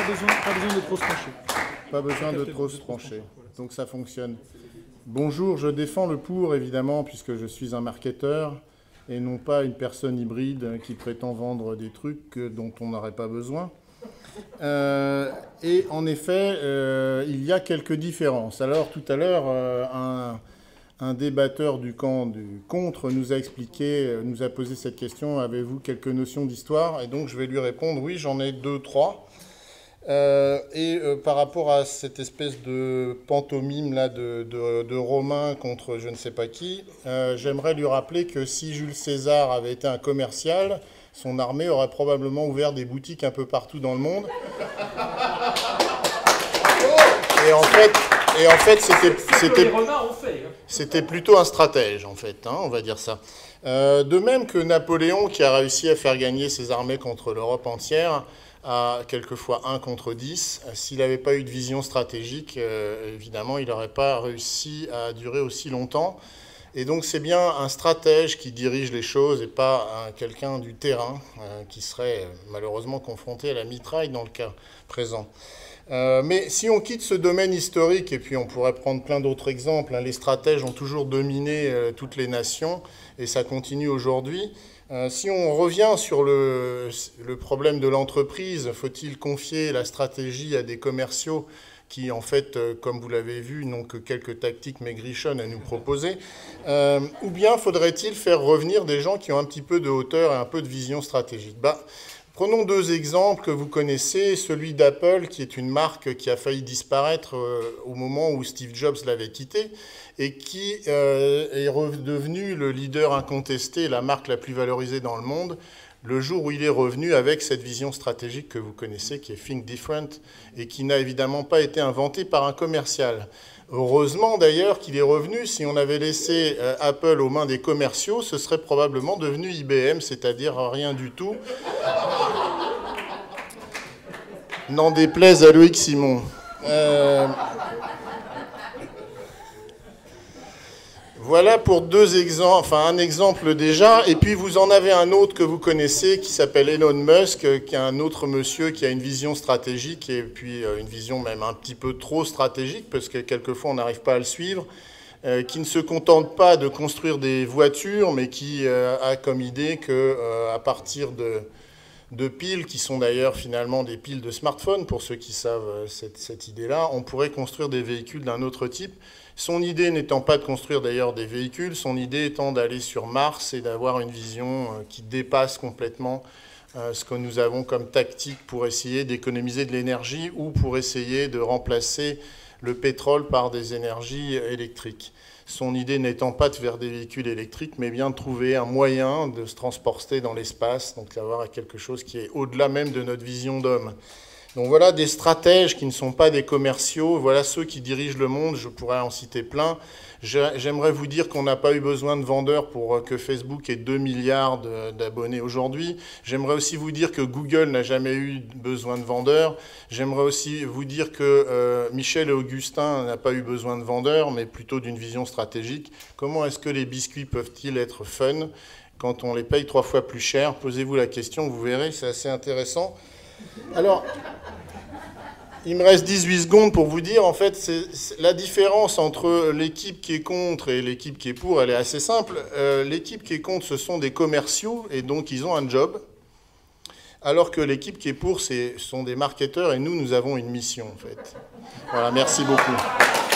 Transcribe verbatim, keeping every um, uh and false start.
besoin, pas besoin de trop se pencher. Pas besoin de trop se pencher. Donc ça fonctionne. Bonjour, je défends le pour, évidemment, puisque je suis un marketeur et non pas une personne hybride qui prétend vendre des trucs dont on n'aurait pas besoin. Euh, et en effet, euh, il y a quelques différences. Alors, tout à l'heure, euh, un, un débatteur du camp du contre nous a expliqué, nous a posé cette question, avez-vous quelques notions d'histoire? Et donc, je vais lui répondre, oui, j'en ai deux, trois. Euh, et euh, par rapport à cette espèce de pantomime là, de, de, de Romain contre je ne sais pas qui, euh, j'aimerais lui rappeler que si Jules César avait été un commercial, son armée aurait probablement ouvert des boutiques un peu partout dans le monde. Et en fait, et en fait c'était, c'était, c'était plutôt un stratège, en fait, hein, on va dire ça. Euh, de même que Napoléon, qui a réussi à faire gagner ses armées contre l'Europe entière, à quelquefois un contre dix. S'il n'avait pas eu de vision stratégique, euh, évidemment, il n'aurait pas réussi à durer aussi longtemps. Et donc, c'est bien un stratège qui dirige les choses et pas un, quelqu'un du terrain euh, qui serait euh, malheureusement confronté à la mitraille dans le cas présent. Euh, mais si on quitte ce domaine historique, et puis on pourrait prendre plein d'autres exemples, hein, les stratèges ont toujours dominé euh, toutes les nations, et ça continue aujourd'hui. Euh, si on revient sur le, le problème de l'entreprise, faut-il confier la stratégie à des commerciaux qui, en fait, euh, comme vous l'avez vu, n'ont que quelques tactiques maigrichonnes à nous proposer, euh, ou bien faudrait-il faire revenir des gens qui ont un petit peu de hauteur et un peu de vision stratégique? Bah, prenons deux exemples que vous connaissez, celui d'Apple, qui est une marque qui a failli disparaître euh, au moment où Steve Jobs l'avait quitté, et qui euh, est redevenu le leader incontesté, la marque la plus valorisée dans le monde, le jour où il est revenu avec cette vision stratégique que vous connaissez, qui est Think Different, et qui n'a évidemment pas été inventée par un commercial. Heureusement d'ailleurs qu'il est revenu. Si on avait laissé euh, Apple aux mains des commerciaux, ce serait probablement devenu I B M, c'est-à-dire rien du tout. N'en déplaise à Loïc Simon. Euh... Voilà pour deux exemples, enfin un exemple déjà, et puis vous en avez un autre que vous connaissez qui s'appelle Elon Musk, qui est un autre monsieur qui a une vision stratégique et puis une vision même un petit peu trop stratégique parce que quelquefois on n'arrive pas à le suivre, euh, qui ne se contente pas de construire des voitures mais qui euh, a comme idée que euh, à partir de, de piles, qui sont d'ailleurs finalement des piles de smartphone pour ceux qui savent cette, cette idée-là, on pourrait construire des véhicules d'un autre type. Son idée n'étant pas de construire d'ailleurs des véhicules, son idée étant d'aller sur Mars et d'avoir une vision qui dépasse complètement ce que nous avons comme tactique pour essayer d'économiser de l'énergie ou pour essayer de remplacer le pétrole par des énergies électriques. Son idée n'étant pas de faire des véhicules électriques, mais bien de trouver un moyen de se transporter dans l'espace, donc d'avoir quelque chose qui est au-delà même de notre vision d'homme. Donc voilà des stratèges qui ne sont pas des commerciaux, voilà ceux qui dirigent le monde, je pourrais en citer plein. J'aimerais vous dire qu'on n'a pas eu besoin de vendeurs pour que Facebook ait deux milliards d'abonnés aujourd'hui. J'aimerais aussi vous dire que Google n'a jamais eu besoin de vendeurs. J'aimerais aussi vous dire que euh, Michel et Augustin n'ont pas eu besoin de vendeurs, mais plutôt d'une vision stratégique. Comment est-ce que les biscuits peuvent-ils être fun quand on les paye trois fois plus cher? Posez-vous la question, vous verrez, c'est assez intéressant. Alors, il me reste dix-huit secondes pour vous dire, en fait, c'est, c'est la différence entre l'équipe qui est contre et l'équipe qui est pour, elle est assez simple. Euh, l'équipe qui est contre, ce sont des commerciaux, et donc ils ont un job, alors que l'équipe qui est pour, ce sont des marketeurs, et nous, nous avons une mission, en fait. Voilà, merci beaucoup.